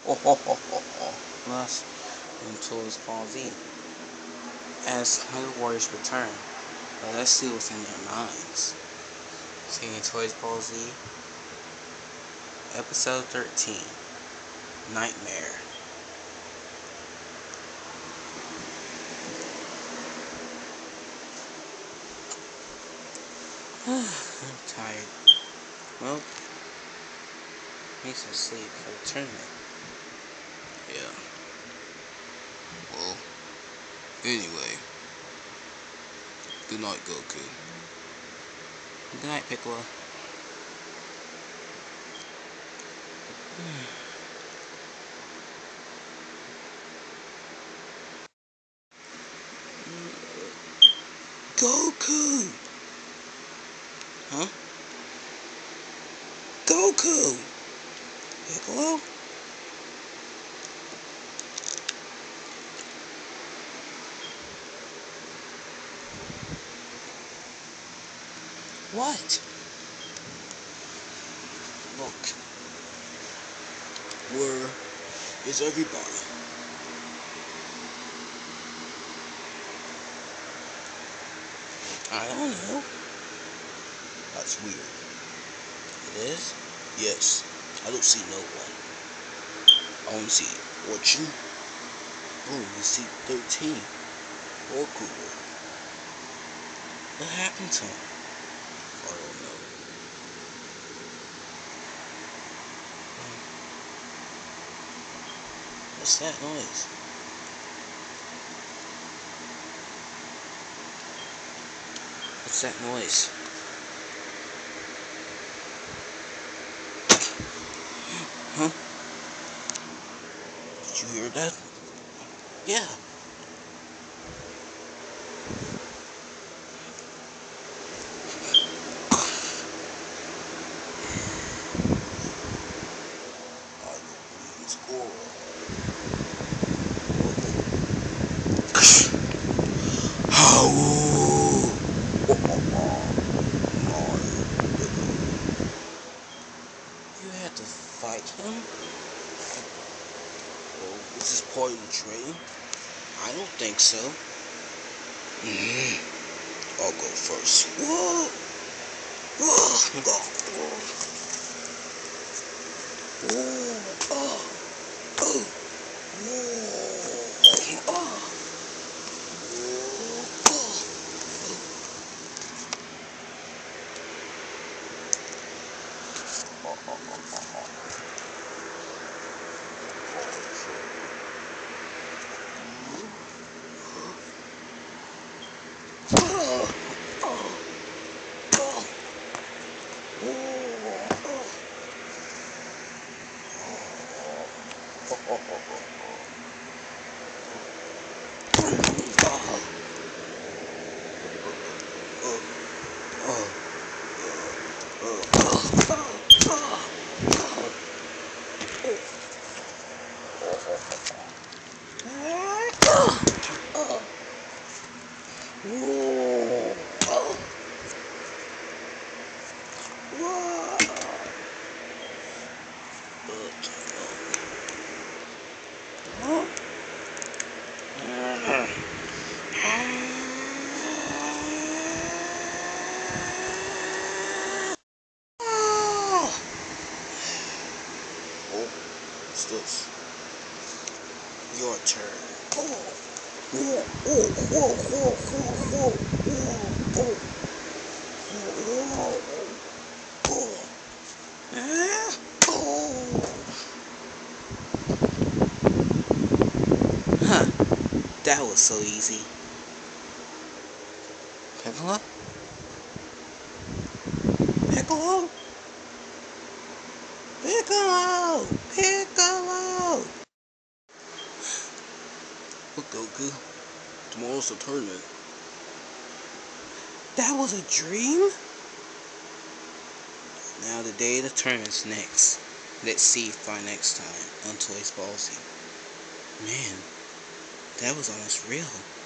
Oh ho ho ho ho. Plus, in Toys ballz. As Hungry Warriors return, but let's see what's in their minds. See in Toys ballz, episode 13, Nightmare. I'm tired. Well, need some sleep for the tournament. Yeah. Well, anyway. Good night, Goku. Good night, Piccolo. Goku! Huh? Goku! Piccolo? What? Look. Where is everybody? I don't know. That's weird. It is? Yes. I don't see no one. I only see Orchard. Oh, you see 13. Goku. What happened to him? I don't know. What's that noise? What's that noise? Huh? Did you hear that? Yeah. I don't believe it's Goro. You had to fight him? Well, is this part of the training? I don't think so. I'll go first. Whoa! Whoa! Whoa! Oh! Oh! Whoa! Oh! What's this? Your turn. Huh, that was so easy. Piccolo? Piccolo? Piccolo! Piccolo! Look, Goku. Tomorrow's the tournament. That was a dream? Now the day of the tournament's next. Let's see if by next time on Toys ballz. Man, that was almost real.